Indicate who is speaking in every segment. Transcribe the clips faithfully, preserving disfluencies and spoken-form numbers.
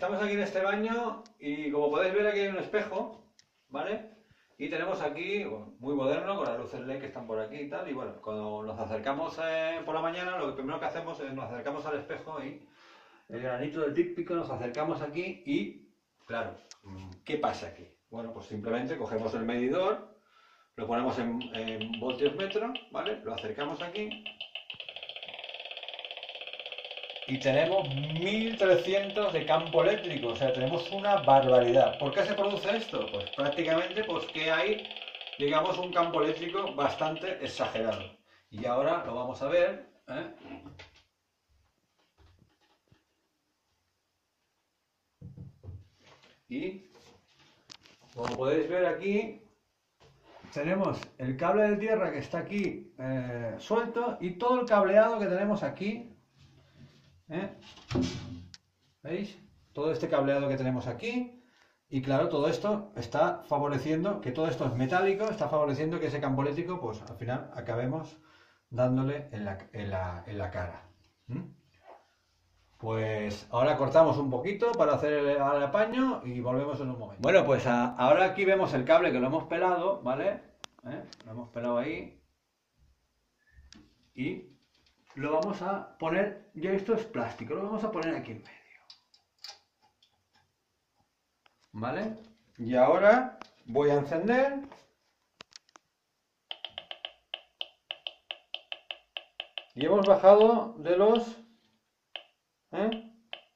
Speaker 1: estamos aquí en este baño y como podéis ver aquí hay un espejo, ¿vale? Y tenemos aquí, bueno, muy moderno, con las luces L E D que están por aquí y tal. Y bueno, cuando nos acercamos eh, por la mañana, lo primero que hacemos es nos acercamos al espejo y el granito del típico nos acercamos aquí y, claro, ¿qué pasa aquí? Bueno, pues simplemente cogemos el medidor, lo ponemos en, en voltios metro, ¿vale? Lo acercamos aquí y tenemos mil trescientos de campo eléctrico, o sea, tenemos una barbaridad. ¿Por qué se produce esto? Pues prácticamente pues que hay, digamos, un campo eléctrico bastante exagerado. Y ahora lo vamos a ver, ¿eh? Y como podéis ver aquí, tenemos el cable de tierra que está aquí eh, suelto y todo el cableado que tenemos aquí. ¿Eh? ¿Veis? Todo este cableado que tenemos aquí. Y claro, todo esto está favoreciendo, que todo esto es metálico, está favoreciendo que ese campo eléctrico, pues al final acabemos dándole en la, en la, en la cara. ¿Mm? Pues ahora cortamos un poquito para hacer el, el apaño y volvemos en un momento. Bueno, pues a, ahora aquí vemos el cable que lo hemos pelado, ¿vale? ¿Eh? Lo hemos pelado ahí. Y lo vamos a poner, ya esto es plástico, lo vamos a poner aquí en medio. ¿Vale? Y ahora voy a encender. Y hemos bajado de los... ¿eh?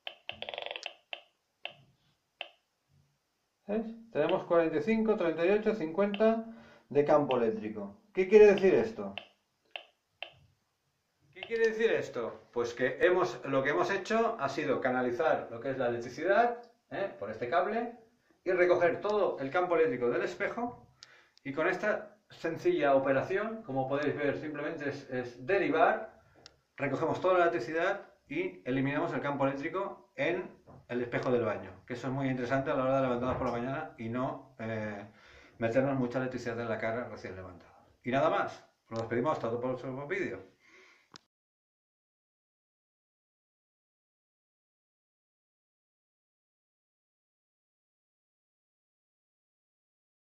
Speaker 1: ¿Ves? Tenemos cuarenta y cinco, treinta y ocho, cincuenta de campo eléctrico. ¿Qué quiere decir esto? ¿Qué quiere decir esto? Pues que hemos, lo que hemos hecho ha sido canalizar lo que es la electricidad, ¿eh? Por este cable y recoger todo el campo eléctrico del espejo, y con esta sencilla operación, como podéis ver, simplemente es, es derivar, recogemos toda la electricidad y eliminamos el campo eléctrico en el espejo del baño, que eso es muy interesante a la hora de levantarnos por la mañana y no eh, meternos mucha electricidad en la cara recién levantados. Y nada más, nos despedimos hasta otro próximo vídeo.